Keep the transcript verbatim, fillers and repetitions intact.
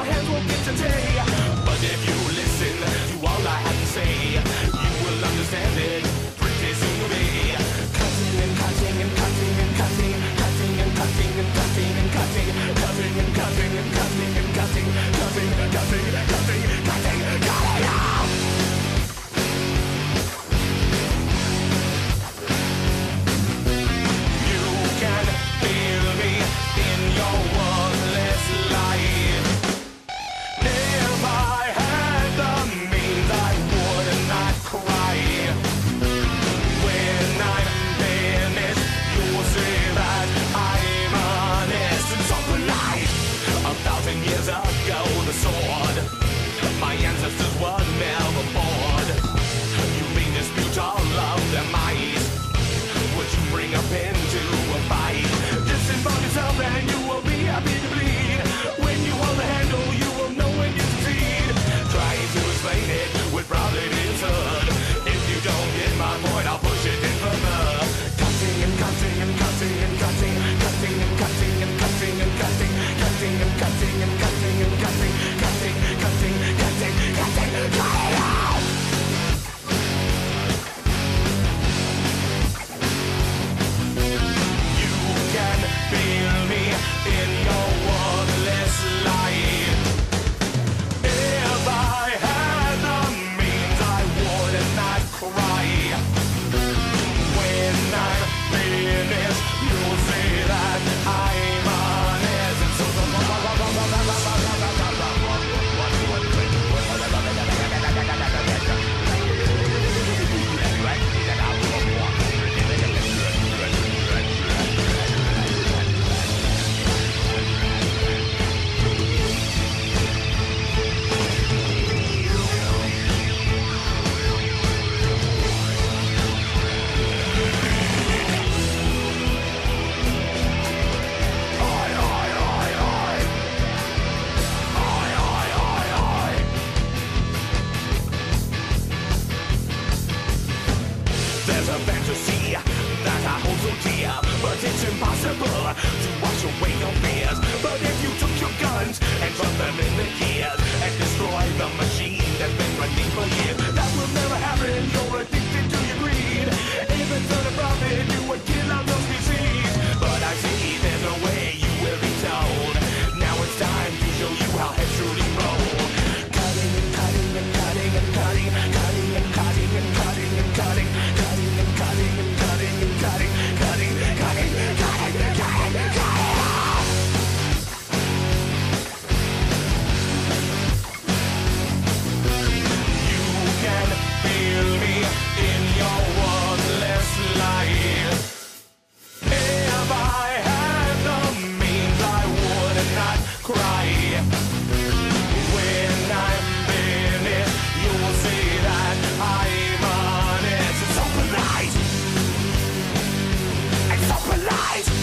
our hands won't get today. But if you listen to all I have to say, you will understand it pretty soon to be. Cutting and cutting and cutting and cutting, cutting and cutting and cutting and cutting, cutting and cutting and cutting and cutting, cutting, cutting, cutting, cutting, cutting out. You can feel me in your worthless life. If I had the means, I would not cry. When I'm finished, you'll see that I'm honest and so polite. A thousand years ago, the sword, my ancestors were never bored. You may dispute all of their might, would you bring a pen to a fight? Just involve yourself and you will be happy to bleed. When you hold the handle, you will know when you succeed. Trying to explain it would probably be absurd. If you don't get my point, I'll push it in further. Cutting and cutting and cutting and cutting, cutting and cutting and cutting and cutting, cutting and cutting and cutting and cutting, cutting, cutting, cutting, cutting, cutting out. You can feel me in your worthless life. If I had the means, I would not cry. When I'm finished, you'll see that I'm honest. And so there's a fantasy that I hold so dear, but it's impossible to wash away your fears. But if you took your guns and drop them in the gears and destroy the machine that's been running for years, that will never happen. You're addicted to your greed. If it's not a profit, you would kill out those species. But I see there's no way you will be told. Now it's time to show you how heads truly roll. Cutting and cutting and cutting and cutting, cutting and cutting and cutting and cutting, cutting and cutting and cutting and cutting, cutting, cutting, cutting, cutting, cutting out. You can feel me in your worthless life. If I had the means, I would not cry. When I'm finished, you'll see that I'm honest. It's so polite. It's so polite.